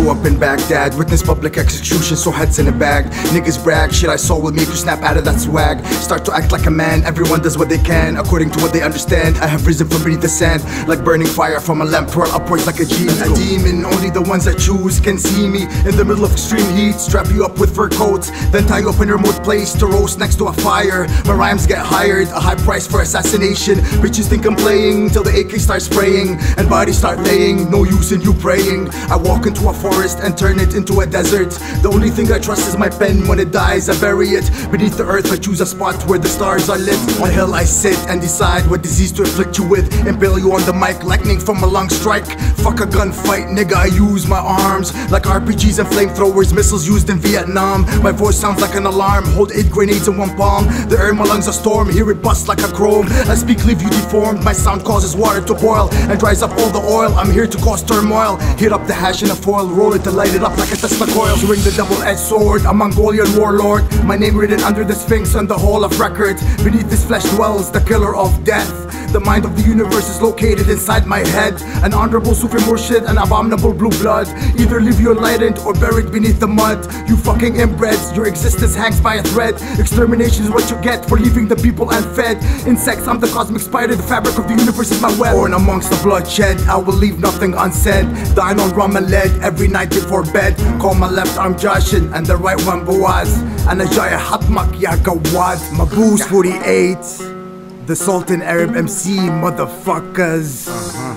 Grew up in Baghdad, witnessed public execution, so heads in a bag. Niggas brag, shit I saw will make you snap out of that swag. Start to act like a man, everyone does what they can according to what they understand. I have risen from beneath the sand, like burning fire from a lamp, twirl upwards like a genie. A demon, only the ones I choose can see me. In the middle of extreme heat, strap you up with fur coats, then tie you up in a remote place to roast next to a fire. My rhymes get hired, a high price for assassination. Bitches think I'm playing, till the AK starts spraying and bodies start laying, no use in you praying. I walk into a forest and turn it into a desert. The only thing I trust is my pen. When it dies I bury it beneath the earth. I choose a spot where the stars are lit. On a hill I sit and decide what disease to inflict you with. Impale you on the mic, lightning from a long strike. Fuck a gunfight, nigga, I use my arms like RPGs and flamethrowers, missiles used in Vietnam. My voice sounds like an alarm, hold 8 grenades in one palm. The air in my lungs a storm, hear it bust like a chrome. I speak, leave you deformed, my sound causes water to boil and dries up all the oil. I'm here to cause turmoil, heat up the hash in a foil, roll it to light it up like a Tesla coil. Swing the double-edged sword, a Mongolian warlord. My name written under the Sphinx on the Hall of Records. Beneath this flesh dwells the killer of death. The mind of the universe is located inside my head. An honorable Sufi Murshid, an abominable blue blood. Either leave you enlightened or buried beneath the mud. You fucking inbreds, your existence hangs by a thread. Extermination is what you get for leaving the people unfed. Insects, I'm the cosmic spider, the fabric of the universe is my web. Born amongst the bloodshed, I will leave nothing unsaid. Dine on rum and lead every night before bed. Call my left arm Jashin and the right one Boaz. أنا جاي حطمك يا قواد. Maboose 48, the Sultan Arab MC, motherfuckers.